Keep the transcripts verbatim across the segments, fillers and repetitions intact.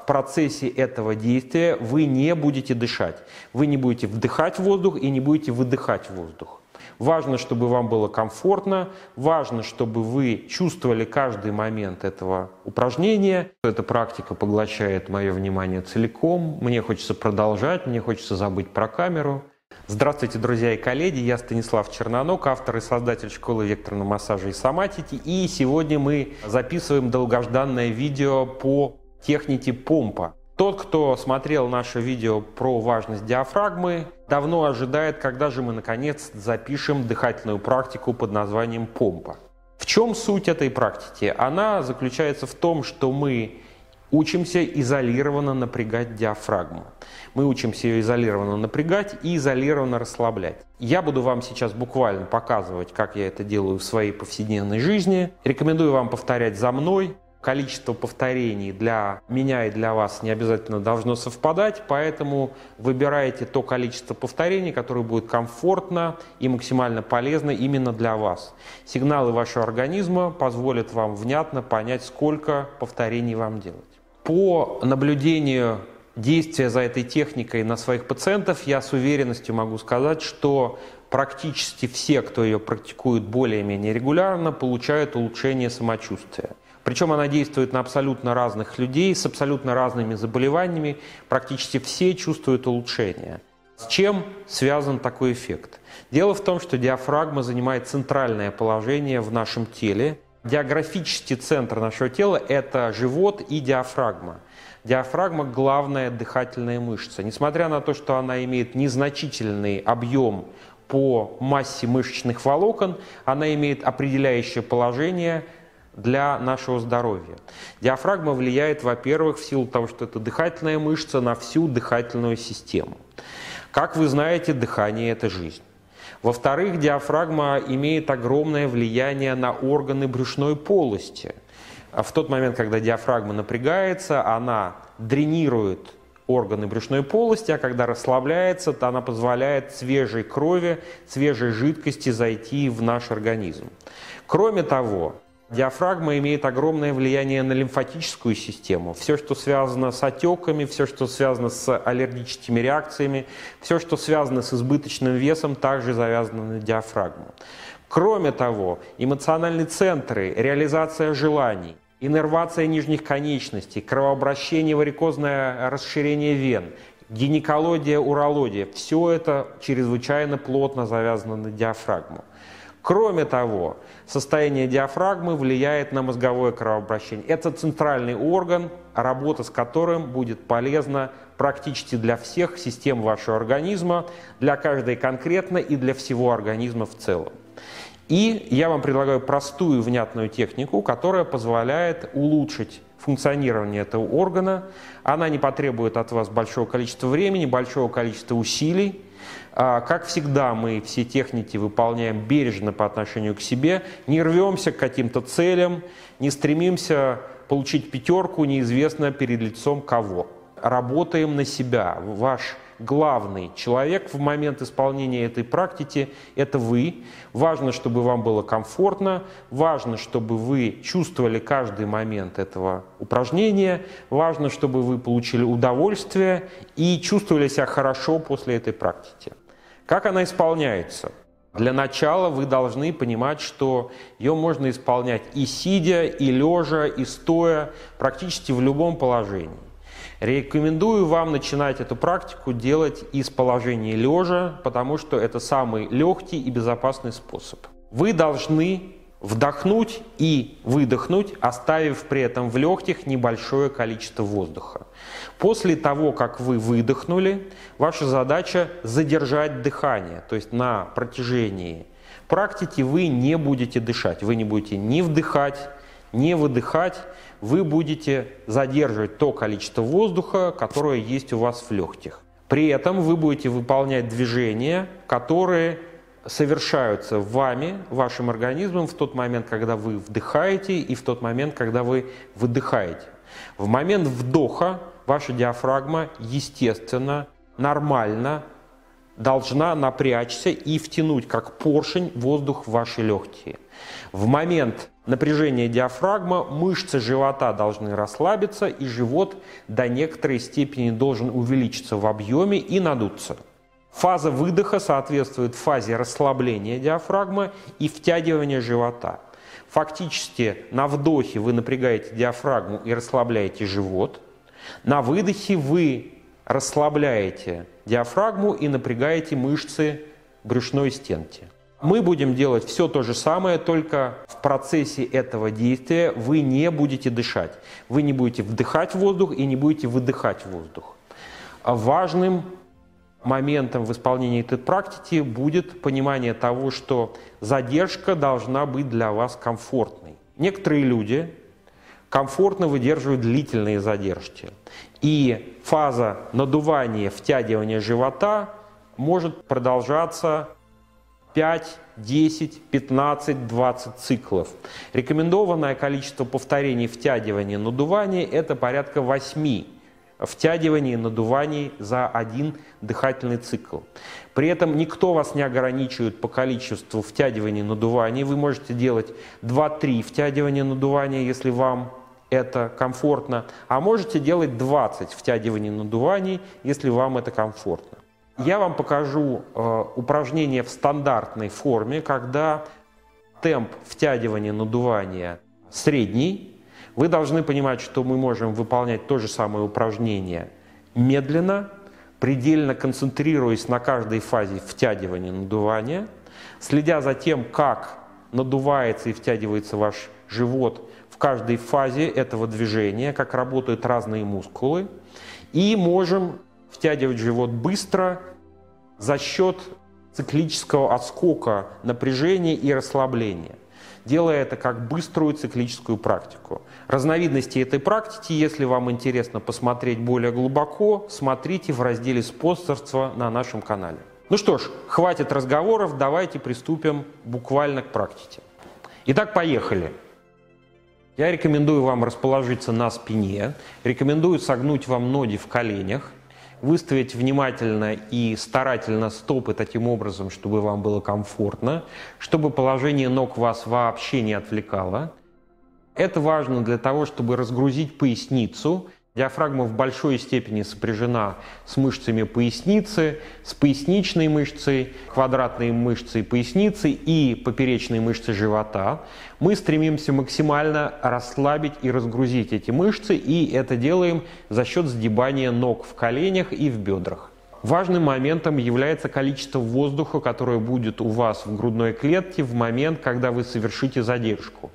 процессе этого действия вы не будете дышать. Вы не будете вдыхать воздух и не будете выдыхать воздух. Важно, чтобы вам было комфортно, важно, чтобы вы чувствовали каждый момент этого упражнения. Эта практика поглощает мое внимание целиком, мне хочется продолжать, мне хочется забыть про камеру. Здравствуйте, друзья и коллеги, я Станислав Черноног, автор и создатель школы векторного массажа и соматики. И сегодня мы записываем долгожданное видео по технике помпа. Тот, кто смотрел наше видео про важность диафрагмы, давно ожидает, когда же мы наконец запишем дыхательную практику под названием помпа. В чем суть этой практики? Она заключается в том, что мы учимся изолированно напрягать диафрагму. Мы учимся ее изолированно напрягать и изолированно расслаблять. Я буду вам сейчас буквально показывать, как я это делаю в своей повседневной жизни. Рекомендую вам повторять за мной. Количество повторений для меня и для вас не обязательно должно совпадать, поэтому выбирайте то количество повторений, которое будет комфортно и максимально полезно именно для вас. Сигналы вашего организма позволят вам внятно понять, сколько повторений вам делать. По наблюдению действия за этой техникой на своих пациентов, я с уверенностью могу сказать, что практически все, кто ее практикует более-менее регулярно, получают улучшение самочувствия. Причем она действует на абсолютно разных людей с абсолютно разными заболеваниями. Практически все чувствуют улучшение. С чем связан такой эффект? Дело в том, что диафрагма занимает центральное положение в нашем теле. Географический центр нашего тела – это живот и диафрагма. Диафрагма – главная дыхательная мышца. Несмотря на то, что она имеет незначительный объем по массе мышечных волокон, она имеет определяющее положение для нашего здоровья. Диафрагма влияет, во-первых, в силу того, что это дыхательная мышца, на всю дыхательную систему. Как вы знаете, дыхание – это жизнь. Во-вторых, диафрагма имеет огромное влияние на органы брюшной полости. В тот момент, когда диафрагма напрягается, она дренирует органы брюшной полости, а когда расслабляется, то она позволяет свежей крови, свежей жидкости зайти в наш организм. Кроме того, диафрагма имеет огромное влияние на лимфатическую систему. Все, что связано с отеками, все, что связано с аллергическими реакциями, все, что связано с избыточным весом, также завязано на диафрагму. Кроме того, эмоциональные центры, реализация желаний, иннервация нижних конечностей, кровообращение, варикозное расширение вен, гинекология, урология – все это чрезвычайно плотно завязано на диафрагму. Кроме того, состояние диафрагмы влияет на мозговое кровообращение. Это центральный орган, работа с которым будет полезна практически для всех систем вашего организма, для каждой конкретно и для всего организма в целом. И я вам предлагаю простую внятную технику, которая позволяет улучшить функционирование этого органа. Она не потребует от вас большого количества времени, большого количества усилий. Как всегда, мы все техники выполняем бережно по отношению к себе, не рвемся к каким-то целям, не стремимся получить пятерку неизвестно перед лицом кого. Работаем на себя. Ваш главный человек в момент исполнения этой практики – это вы. Важно, чтобы вам было комфортно, важно, чтобы вы чувствовали каждый момент этого упражнения, важно, чтобы вы получили удовольствие и чувствовали себя хорошо после этой практики. Как она исполняется? Для начала вы должны понимать, что ее можно исполнять и сидя, и лежа, и стоя, практически в любом положении. Рекомендую вам начинать эту практику делать из положения лежа, потому что это самый легкий и безопасный способ. Вы должны вдохнуть и выдохнуть, оставив при этом в легких небольшое количество воздуха. После того, как вы выдохнули, ваша задача задержать дыхание, то есть на протяжении практики вы не будете дышать, вы не будете ни вдыхать, ни выдыхать, вы будете задерживать то количество воздуха, которое есть у вас в легких. При этом вы будете выполнять движения, которые совершаются вами, вашим организмом в тот момент, когда вы вдыхаете, и в тот момент, когда вы выдыхаете. В момент вдоха ваша диафрагма, естественно, нормально должна напрячься и втянуть, как поршень, воздух в ваши легкие. В момент напряжения диафрагмы мышцы живота должны расслабиться, и живот до некоторой степени должен увеличиться в объеме и надуться. Фаза выдоха соответствует фазе расслабления диафрагмы и втягивания живота. Фактически на вдохе вы напрягаете диафрагму и расслабляете живот. На выдохе вы расслабляете диафрагму и напрягаете мышцы брюшной стенки. Мы будем делать все то же самое, только в процессе этого действия вы не будете дышать. Вы не будете вдыхать воздух и не будете выдыхать воздух. Важным моментом в исполнении этой практики будет понимание того, что задержка должна быть для вас комфортной. Некоторые люди комфортно выдерживают длительные задержки. И фаза надувания, втягивания живота может продолжаться пять, десять, пятнадцать, двадцать циклов. Рекомендованное количество повторений втягивания и надувания – это порядка восьми втягиваний и надуваний за один дыхательный цикл. При этом никто вас не ограничивает по количеству втягиваний и надуваний. Вы можете делать два-три втягивания и надувания, если вам это комфортно, а можете делать двадцать втягиваний и надуваний, если вам это комфортно. Я вам покажу э, упражнение в стандартной форме, когда темп втягивания и надувания средний. Вы должны понимать, что мы можем выполнять то же самое упражнение медленно, предельно концентрируясь на каждой фазе втягивания и надувания, следя за тем, как надувается и втягивается ваш живот в каждой фазе этого движения, как работают разные мускулы, и можем втягивать живот быстро за счет циклического отскока напряжения и расслабления, делая это как быструю циклическую практику. Разновидности этой практики, если вам интересно посмотреть более глубоко, смотрите в разделе «Спонсорство» на нашем канале. Ну что ж, хватит разговоров, давайте приступим буквально к практике. Итак, поехали. Я рекомендую вам расположиться на спине, рекомендую согнуть вам ноги в коленях, выставить внимательно и старательно стопы таким образом, чтобы вам было комфортно, чтобы положение ног вас вообще не отвлекало. Это важно для того, чтобы разгрузить поясницу. Диафрагма в большой степени сопряжена с мышцами поясницы, с поясничной мышцей, квадратной мышцей поясницы и поперечной мышцей живота. Мы стремимся максимально расслабить и разгрузить эти мышцы, и это делаем за счет сгибания ног в коленях и в бедрах. Важным моментом является количество воздуха, которое будет у вас в грудной клетке в момент, когда вы совершите задержку.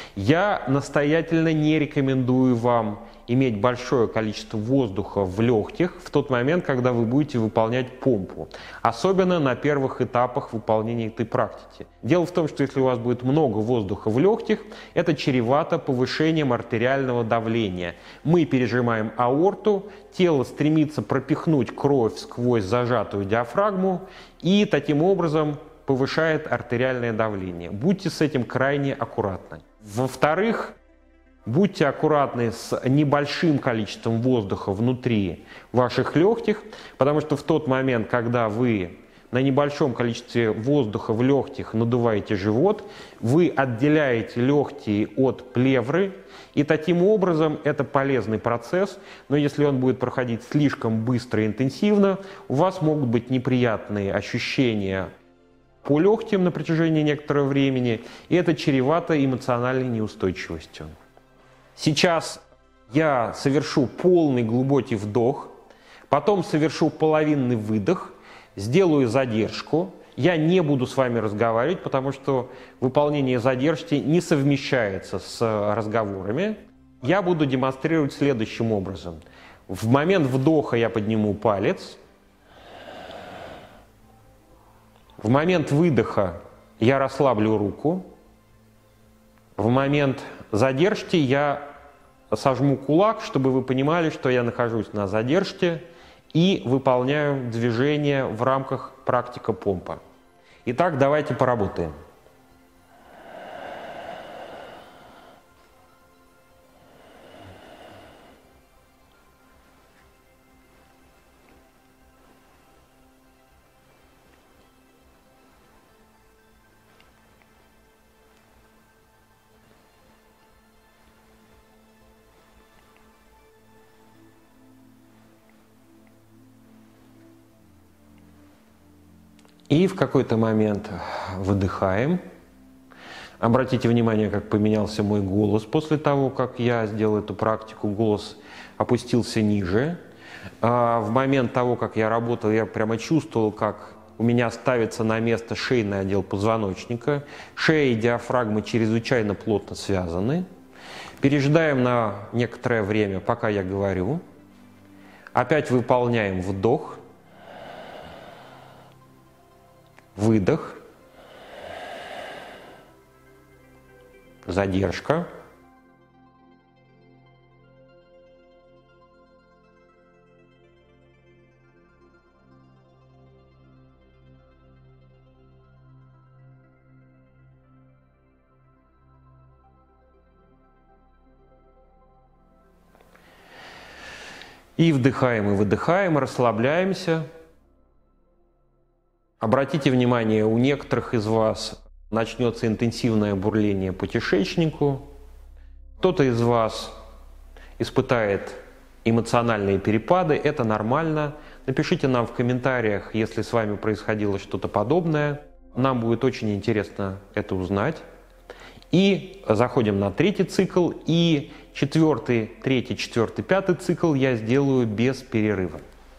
Я настоятельно не рекомендую вам иметь большое количество воздуха в легких в тот момент, когда вы будете выполнять помпу, особенно на первых этапах выполнения этой практики. Дело в том, что если у вас будет много воздуха в легких, это чревато повышением артериального давления. Мы пережимаем аорту, тело стремится пропихнуть кровь сквозь зажатую диафрагму и таким образом повышает артериальное давление. Будьте с этим крайне аккуратны. Во-вторых, будьте аккуратны с небольшим количеством воздуха внутри ваших легких, потому что в тот момент, когда вы на небольшом количестве воздуха в легких надуваете живот, вы отделяете легкие от плевры, и таким образом это полезный процесс, но если он будет проходить слишком быстро и интенсивно, у вас могут быть неприятные ощущения по легким на протяжении некоторого времени, и это чревато эмоциональной неустойчивостью. Сейчас я совершу полный глубокий вдох, потом совершу половинный выдох, сделаю задержку. Я не буду с вами разговаривать, потому что выполнение задержки не совмещается с разговорами. Я буду демонстрировать следующим образом. В момент вдоха я подниму палец. В момент выдоха я расслаблю руку. В момент задержки я сожму кулак, чтобы вы понимали, что я нахожусь на задержке и выполняю движение в рамках практика помпа. Итак, давайте поработаем. И в какой-то момент выдыхаем. Обратите внимание, как поменялся мой голос после того, как я сделал эту практику. Голос опустился ниже. В момент того, как я работал, я прямо чувствовал, как у меня ставится на место шейный отдел позвоночника. Шея и диафрагма чрезвычайно плотно связаны. Пережидаем на некоторое время, пока я говорю. Опять выполняем вдох, выдох, задержка. И вдыхаем и выдыхаем, расслабляемся. Обратите внимание, у некоторых из вас начнется интенсивное бурление по кишечнику. Кто-то из вас испытает эмоциональные перепады. Это нормально. Напишите нам в комментариях, если с вами происходило что-то подобное. Нам будет очень интересно это узнать. И заходим на третий цикл. И четвертый, третий, четвертый, пятый цикл я сделаю без перерыва.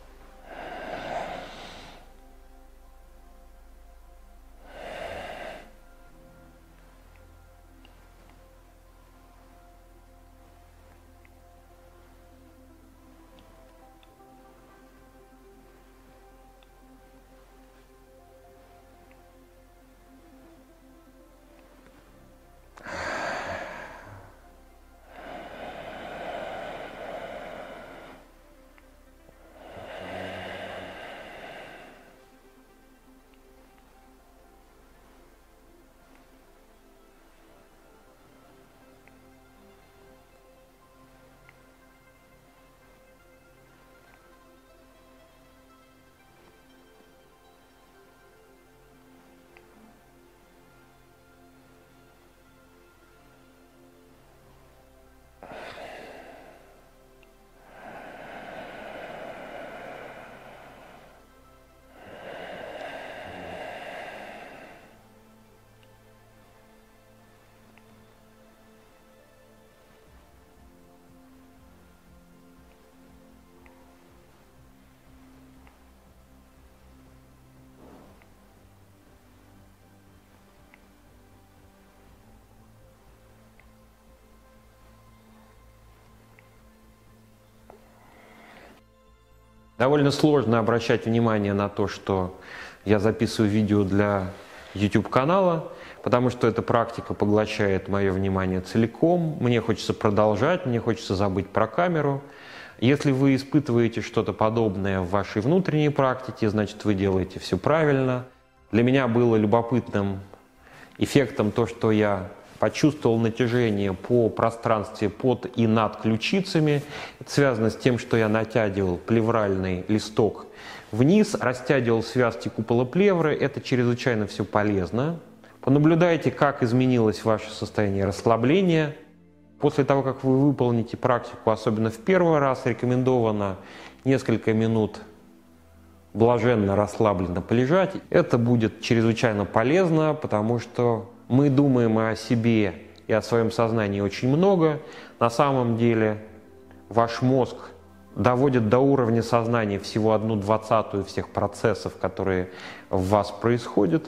Довольно сложно обращать внимание на то, что я записываю видео для YouTube-канала, потому что эта практика поглощает мое внимание целиком. Мне хочется продолжать, мне хочется забыть про камеру. Если вы испытываете что-то подобное в вашей внутренней практике, значит, вы делаете все правильно. Для меня было любопытным эффектом то, что я почувствовал натяжение по пространстве под и над ключицами. Это связано с тем, что я натягивал плевральный листок вниз, растягивал связки купола плевры. Это чрезвычайно все полезно. Понаблюдайте, как изменилось ваше состояние расслабления. После того, как вы выполните практику, особенно в первый раз, рекомендовано несколько минут блаженно, расслабленно полежать. Это будет чрезвычайно полезно, потому что мы думаем о себе и о своем сознании очень много. На самом деле ваш мозг доводит до уровня сознания всего одну двадцатую всех процессов, которые в вас происходят.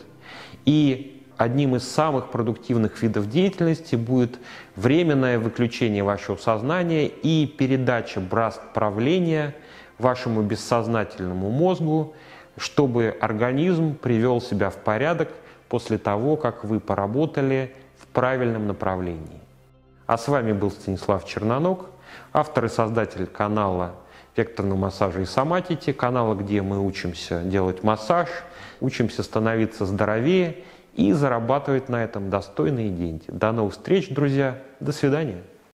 И одним из самых продуктивных видов деятельности будет временное выключение вашего сознания и передача бразд правления вашему бессознательному мозгу, чтобы организм привел себя в порядок после того, как вы поработали в правильном направлении. А с вами был Станислав Черноног, автор и создатель канала векторного массажа и соматики, канала, где мы учимся делать массаж, учимся становиться здоровее и зарабатывать на этом достойные деньги. До новых встреч, друзья. До свидания.